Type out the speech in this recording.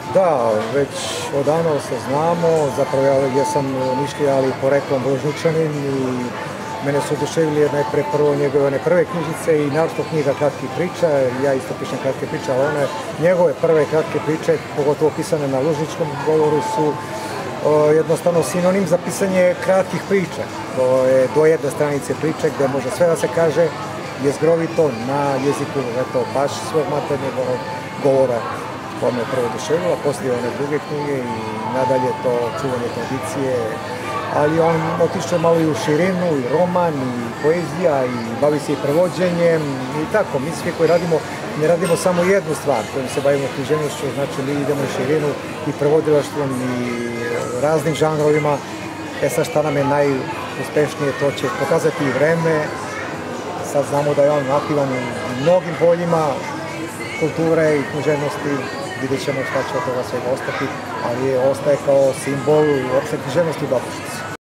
Da, već odavno se znamo, zapravo ja sam Nišlija, ali poreklom Božničanin i mene su oduševili najpre prvo njegove prve knjižice i naročito knjiga kratkih priča, ja isto pišem kratke priče, ali njegove prve kratke priče, pogotovo pisane na lužničkom govoru, su jednostavno sinonim za pisanje kratkih priča. To je do jedne stranice priče gde može sve da se kaže jezgrovito na jeziku, eto, baš svog maternjeg govora. To me prvo oduševilo, poslije one druge knjige i nadalje to čuvanje tradicije, ali on otišao malo i u širinu, i roman, i poezija, i bavi se i prevođenjem i tako. Mi svi koji radimo, ne radimo samo jednu stvar kojom se bavimo književnošću, znači mi idemo u širinu i prevodilaštvom i raznim žanrovima. Sad šta nam je najuspešnije, to će pokazati i vreme. Sad znamo da je on aktivan u mnogim poljima kulture i književnosti, vidjet ćemo šta će od toga svega ostati, ali ostaje kao simbol opšte književnosti u Dobošici.